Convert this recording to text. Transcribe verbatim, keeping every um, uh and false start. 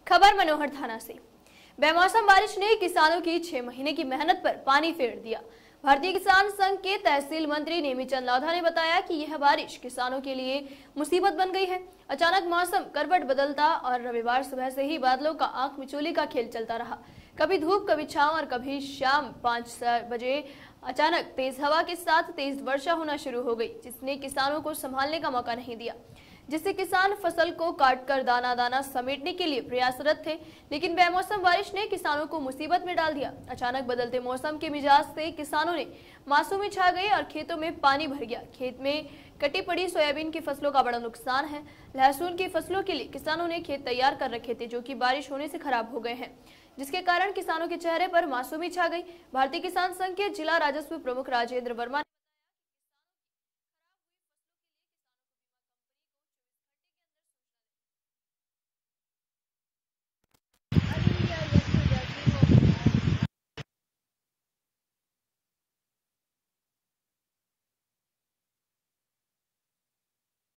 खबर मनोहर थाना से। बेमौसम बारिश ने किसानों की छह महीने की मेहनत पर पानी फेर दिया। भारतीय किसान संघ के तहसील मंत्री नेमीचंद लाधा ने बताया कि यह बारिश किसानों के लिए मुसीबत बन गई है। अचानक मौसम करवट बदलता और रविवार सुबह से ही बादलों का आंख मिचोली का खेल चलता रहा। कभी धूप, कभी छांव और कभी शाम पाँच बजे अचानक तेज हवा के साथ तेज वर्षा होना शुरू हो गई, जिसने किसानों को संभालने का मौका नहीं दिया, जिससे किसान फसल को काटकर दाना दाना समेटने के लिए प्रयासरत थे। लेकिन बेमौसम बारिश ने किसानों को मुसीबत में डाल दिया। अचानक बदलते मौसम के मिजाज से किसानों ने मासूमी छा गई और खेतों में पानी भर गया। खेत में कटी पड़ी सोयाबीन की फसलों का बड़ा नुकसान है। लहसुन की फसलों के लिए किसानों ने खेत तैयार कर रखे थे, जो कि बारिश होने से खराब हो गए हैं, जिसके कारण किसानों के चेहरे पर मासूमी छा गई। भारतीय किसान संघ के जिला राजस्व प्रमुख राजेंद्र वर्मा